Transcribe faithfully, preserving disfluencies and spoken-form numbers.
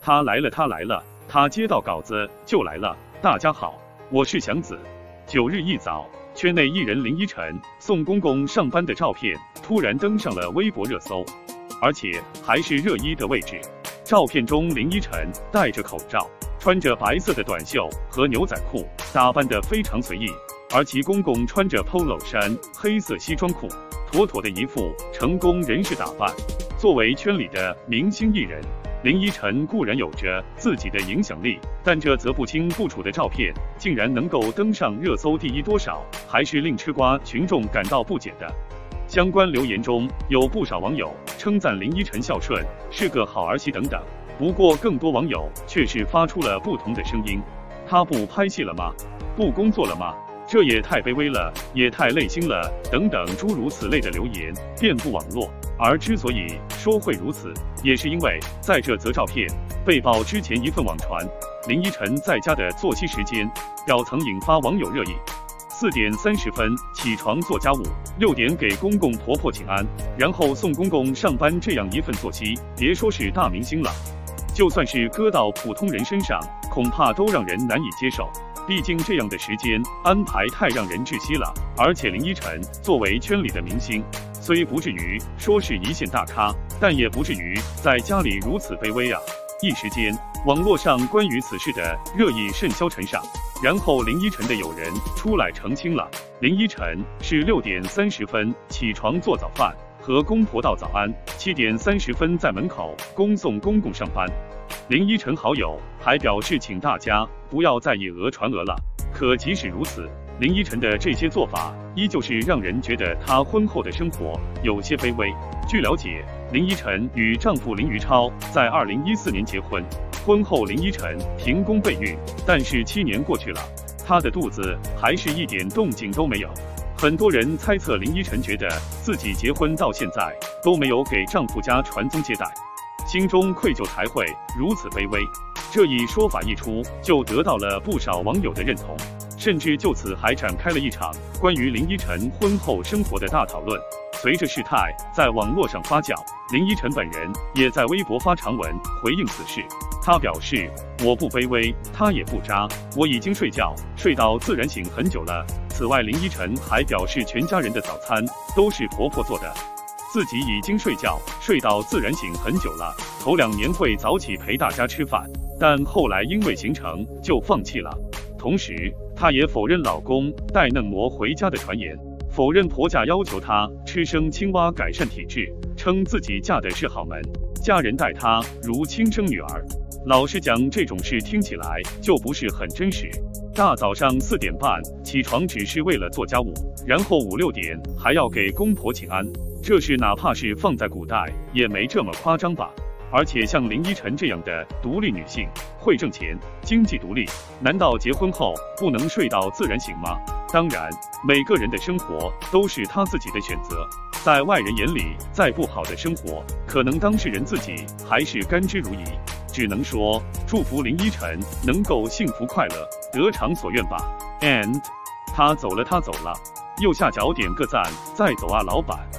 他来了，他来了，他接到稿子就来了。大家好，我是祥子。九日一早，圈内艺人林依晨送公公上班的照片突然登上了微博热搜，而且还是热一的位置。照片中，林依晨戴着口罩，穿着白色的短袖和牛仔裤，打扮得非常随意。而其公公穿着 polo 衫、黑色西装裤，妥妥的一副成功人士打扮。作为圈里的明星艺人，林依晨固然有着自己的影响力，但这则不清不楚的照片竟然能够登上热搜第一，多少还是令吃瓜群众感到不解的。相关留言中有不少网友称赞林依晨孝顺，是个好儿媳等等。不过更多网友却是发出了不同的声音：她不拍戏了吗？不工作了吗？这也太卑微了，也太累心了，等等诸如此类的留言遍布网络。而之所以说会如此，也是因为在这则照片被曝之前一份网传林依晨在家的作息时间表曾引发网友热议。四点三十分起床做家务，六点给公公婆婆请安，然后送公公上班，这样一份作息，别说是大明星了，就算是搁到普通人身上，恐怕都让人难以接受。毕竟这样的时间安排太让人窒息了。而且林依晨作为圈里的明星，虽不至于说是一线大咖，但也不至于在家里如此卑微啊！一时间，网络上关于此事的热议甚嚣尘上。然后林依晨的友人出来澄清了，林依晨是六点三十分起床做早饭，和公婆道早安，七点三十分在门口恭送公公上班。林依晨好友还表示，请大家不要再以讹传讹了。可即使如此，林依晨的这些做法依旧是让人觉得她婚后的生活有些卑微。据了解，林依晨与丈夫林于超在二零一四年结婚，婚后林依晨停工备孕，但是七年过去了，她的肚子还是一点动静都没有。很多人猜测林依晨觉得自己结婚到现在都没有给丈夫家传宗接代，心中愧疚才会如此卑微。这一说法一出，就得到了不少网友的认同，甚至就此还展开了一场关于林依晨婚后生活的大讨论。随着事态在网络上发酵，林依晨本人也在微博发长文回应此事。他表示：“我不卑微，他也不渣，我已经睡觉睡到自然醒很久了。”此外，林依晨还表示，全家人的早餐都是婆婆做的，自己已经睡觉睡到自然醒很久了。头两年会早起陪大家吃饭，但后来因为行程就放弃了。同时，她也否认老公带嫩模回家的传言，否认婆家要求她吃生青蛙改善体质，称自己嫁的是好门，家人待她如亲生女儿。老实讲，这种事听起来就不是很真实。大早上四点半起床只是为了做家务，然后五六点还要给公婆请安，这事哪怕是放在古代也没这么夸张吧？而且像林依晨这样的独立女性，会挣钱，经济独立，难道结婚后不能睡到自然醒吗？当然，每个人的生活都是他自己的选择，在外人眼里再不好的生活，可能当事人自己还是甘之如饴。只能说祝福林依晨能够幸福快乐，得偿所愿吧。And 他走了，他走了，右下角点个赞，再走啊，老板。